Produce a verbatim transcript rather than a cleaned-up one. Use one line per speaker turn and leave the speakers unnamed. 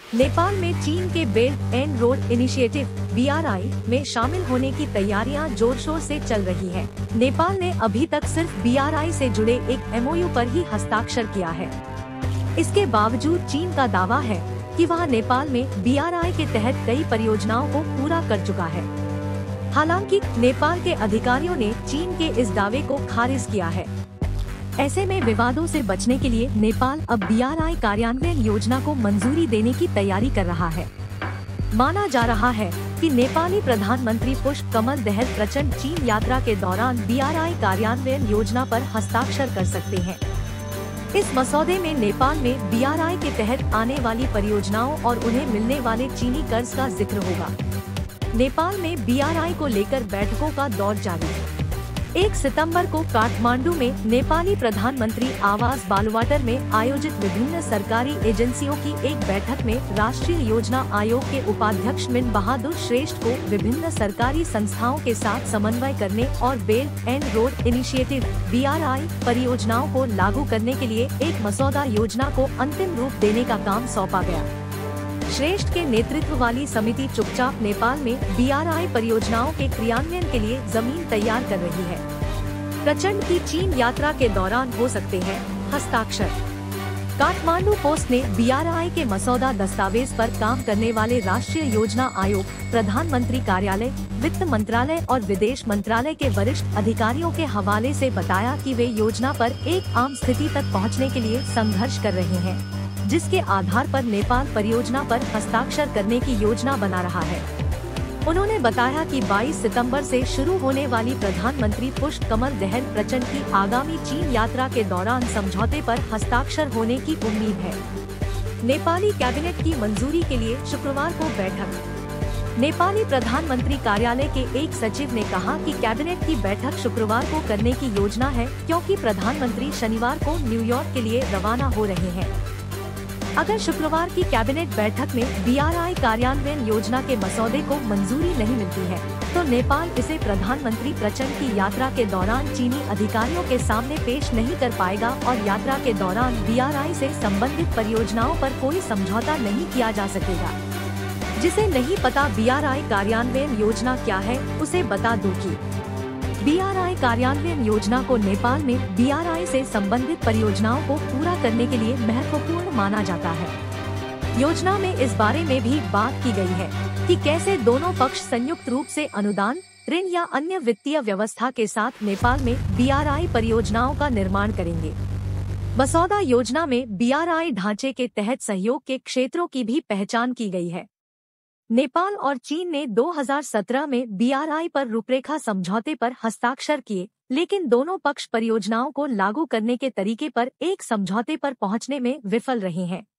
नेपाल में चीन के belt and road initiative B R I में शामिल होने की तैयारियां जोर शोर से चल रही हैं। नेपाल ने अभी तक सिर्फ बी आर आई से जुड़े एक एम ओ यू पर ही हस्ताक्षर किया है। इसके बावजूद चीन का दावा है कि वह नेपाल में बी आर आई के तहत कई परियोजनाओं को पूरा कर चुका है। हालांकि नेपाल के अधिकारियों ने चीन के इस दावे को खारिज किया है। ऐसे में विवादों से बचने के लिए नेपाल अब बी आर आई कार्यान्वयन योजना को मंजूरी देने की तैयारी कर रहा है। माना जा रहा है कि नेपाली प्रधानमंत्री पुष्प कमल दहल प्रचंड चीन यात्रा के दौरान बी आर आई कार्यान्वयन योजना पर हस्ताक्षर कर सकते हैं। इस मसौदे में नेपाल में बी आर आई के तहत आने वाली परियोजनाओं और उन्हें मिलने वाले चीनी कर्ज का जिक्र होगा। नेपाल में बी आर आई को लेकर बैठकों का दौर जारी है। एक सितंबर को काठमांडू में नेपाली प्रधानमंत्री आवास बालुवाटर में आयोजित विभिन्न सरकारी एजेंसियों की एक बैठक में राष्ट्रीय योजना आयोग के उपाध्यक्ष मिन बहादुर श्रेष्ठ को विभिन्न सरकारी संस्थाओं के साथ समन्वय करने और belt and road initiative B R I परियोजनाओं को लागू करने के लिए एक मसौदा योजना को अंतिम रूप देने का काम सौंपा गया। श्रेष्ठ के नेतृत्व वाली समिति चुपचाप नेपाल में बी आर आई परियोजनाओं के क्रियान्वयन के लिए जमीन तैयार कर रही है। प्रचंड की चीन यात्रा के दौरान हो सकते हैं हस्ताक्षर। काठमांडू पोस्ट ने बी आर आई के मसौदा दस्तावेज पर काम करने वाले राष्ट्रीय योजना आयोग, प्रधानमंत्री कार्यालय, वित्त मंत्रालय और विदेश मंत्रालय के वरिष्ठ अधिकारियों के हवाले से बताया कि वे योजना पर एक आम स्थिति तक पहुंचने के लिए संघर्ष कर रहे हैं, जिसके आधार पर नेपाल परियोजना पर हस्ताक्षर करने की योजना बना रहा है। उन्होंने बताया कि बाईस सितंबर से शुरू होने वाली प्रधानमंत्री पुष्प कमल दहल प्रचंड की आगामी चीन यात्रा के दौरान समझौते पर हस्ताक्षर होने की उम्मीद है। नेपाली कैबिनेट की मंजूरी के लिए शुक्रवार को बैठक। नेपाली प्रधानमंत्री कार्यालय के एक सचिव ने कहा कि कैबिनेट की बैठक शुक्रवार को करने की योजना है, क्योंकि प्रधानमंत्री शनिवार को न्यूयॉर्क के लिए रवाना हो रहे हैं। अगर शुक्रवार की कैबिनेट बैठक में बी आर आई कार्यान्वयन योजना के मसौदे को मंजूरी नहीं मिलती है, तो नेपाल इसे प्रधानमंत्री प्रचंड की यात्रा के दौरान चीनी अधिकारियों के सामने पेश नहीं कर पाएगा और यात्रा के दौरान बी आर आई से संबंधित परियोजनाओं पर कोई समझौता नहीं किया जा सकेगा। जिसे नहीं पता बी आर आई कार्यान्वयन योजना क्या है, उसे बता दूं कि बी आर आई कार्यान्वयन योजना को नेपाल में बी आर आई से संबंधित परियोजनाओं को पूरा करने के लिए महत्वपूर्ण माना जाता है। योजना में इस बारे में भी बात की गई है कि कैसे दोनों पक्ष संयुक्त रूप से अनुदान, ऋण या अन्य वित्तीय व्यवस्था के साथ नेपाल में बी आर आई परियोजनाओं का निर्माण करेंगे। मसौदा योजना में बी आर आई ढांचे के तहत सहयोग के क्षेत्रों की भी पहचान की गई है। नेपाल और चीन ने दो हज़ार सत्रह में बी आर आई पर रूपरेखा समझौते पर हस्ताक्षर किए, लेकिन दोनों पक्ष परियोजनाओं को लागू करने के तरीके पर एक समझौते पर पहुंचने में विफल रहे हैं।